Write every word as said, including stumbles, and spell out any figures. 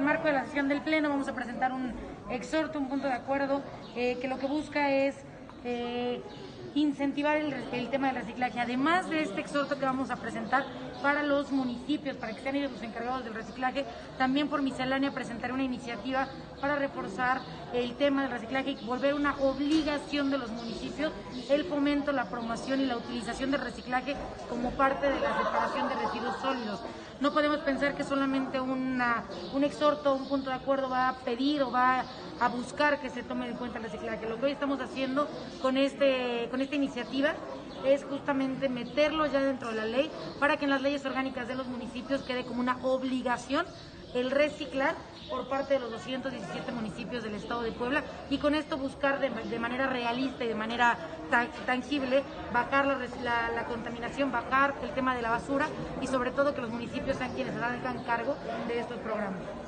marco de la sesión del Pleno vamos a presentar un exhorto, un punto de acuerdo eh, que lo que busca es eh, incentivar el, el tema del reciclaje. Además de este exhorto que vamos a presentar para los municipios, para que sean ellos los encargados del reciclaje, también por miscelánea presentaré una iniciativa para reforzar el tema del reciclaje y volver una obligación de los municipios el fomento, la promoción y la utilización del reciclaje como parte de la separación de residuos sólidos. No podemos pensar que solamente una, un exhorto, un punto de acuerdo va a pedir o va a buscar que se tome en cuenta el reciclaje. Lo que hoy estamos haciendo con, este, con esta iniciativa es justamente meterlo ya dentro de la ley para que en las leyes orgánicas de los municipios quede como una obligación el reciclar por parte de los doscientos diecisiete municipios del estado de Puebla, y con esto buscar de, de manera realista y de manera ta tangible bajar la, la, la contaminación, bajar el tema de la basura y sobre todo que los municipios sean quienes se hagan cargo de estos programas.